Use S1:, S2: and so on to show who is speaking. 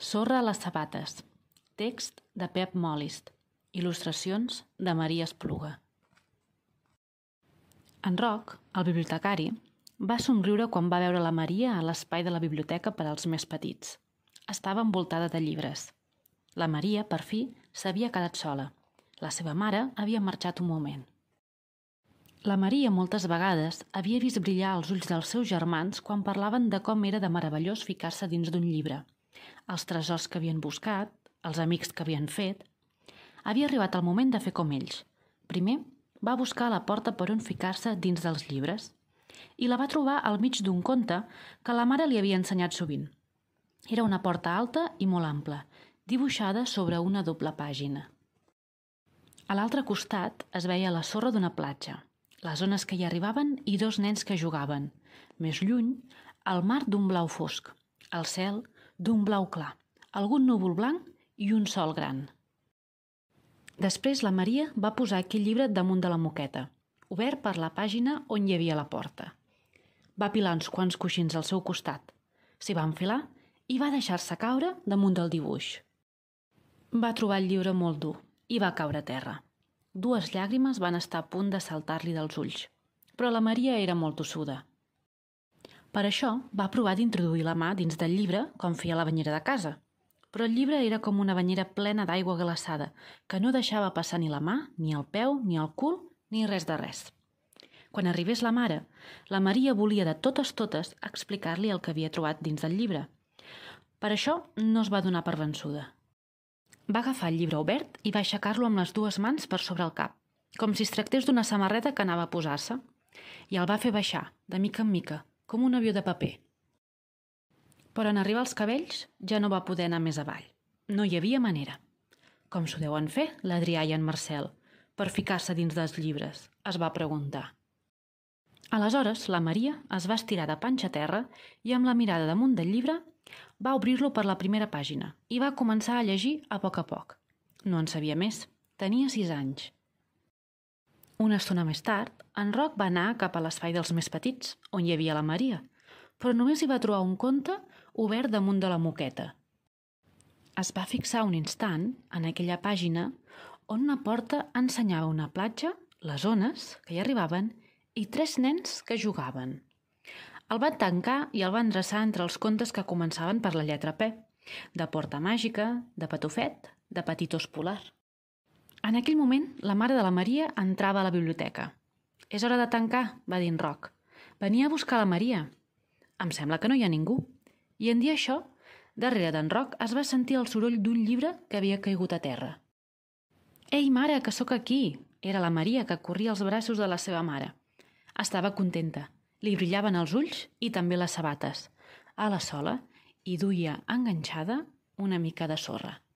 S1: Sorra a les sabates. Text de Pep Molist. Il·lustracions de Maria Espluga. En Roc, el bibliotecari, va somriure quan va veure la Maria a l'espai de la biblioteca per als més petits. Estava envoltada de llibres. La Maria, per fi, s'havia quedat sola. La seva mare havia marxat un moment. La Maria moltes vegades havia vist brillar els ulls dels seus germans quan parlaven de com era de meravellós ficar-se dins d'un llibre, els tresors que havien buscat, els amics que havien fet. Havia arribat el moment de fer com ells. Primer, va buscar la porta per on ficar-se dins dels llibres i la va trobar al mig d'un conte que la mare li havia ensenyat sovint. Era una porta alta i molt ampla, dibuixada sobre una doble pàgina. A l'altre costat es veia la sorra d'una platja, les ones que hi arribaven i dos nens que jugaven. Més lluny, el mar d'un blau fosc, el cel d'un blau clar, algun núvol blanc i un sol gran. Després la Maria va posar aquell llibre damunt de la moqueta, obert per la pàgina on hi havia la porta. Va apilar uns quants coixins al seu costat, s'hi va enfilar i va deixar-se caure damunt del dibuix. Va trobar el llibre molt dur i va caure a terra. 2 llàgrimes van estar a punt de saltar-li dels ulls, però la Maria era molt tossuda. Per això va provar d'introduir la mà dins del llibre com feia la banyera de casa, però el llibre era com una banyera plena d'aigua glaçada que no deixava passar ni la mà, ni el peu, ni el cul, ni res de res. Quan arribés la mare, la Maria volia de totes explicar-li el que havia trobat dins del llibre. Per això no es va donar per vençuda. Va agafar el llibre obert i va aixecar-lo amb les 2 mans per sobre el cap, com si es tractés d'una samarreta que anava a posar-se, i el va fer baixar, de mica en mica, com un avió de paper. Però en arribar als cabells ja no va poder anar més avall. No hi havia manera. Com s'ho deuen fer l'Adrià i en Marcel per ficar-se dins dels llibres? Es va preguntar. Aleshores, la Maria es va estirar de panxa a terra i amb la mirada damunt del llibre va obrir-lo per la primera pàgina i va començar a llegir a poc. No en sabia més. Tenia 6 anys. Una estona més tard, en Roc va anar cap a l'espai dels més petits, on hi havia la Maria, però només hi va trobar un conte obert damunt de la moqueta. Es va fixar un instant en aquella pàgina on una porta ensenyava una platja, les ones que hi arribaven i 3 nens que jugaven. El van tancar i el van dreçar entre els contes que començaven per la lletra P, de Porta Màgica, de Patufet, de Petitós Polar. En aquell moment, la mare de la Maria entrava a la biblioteca. «És hora de tancar», va dir en Roc. «Venia a buscar la Maria». «Em sembla que no hi ha ningú». I en dir això, darrere d'en Roc es va sentir el soroll d'un llibre que havia caigut a terra. «Ei, mare, que sóc aquí!» Era la Maria, que corria als braços de la seva mare. Estava contenta. Li brillaven els ulls i també les sabates. A la sola hi duia enganxada una mica de sorra.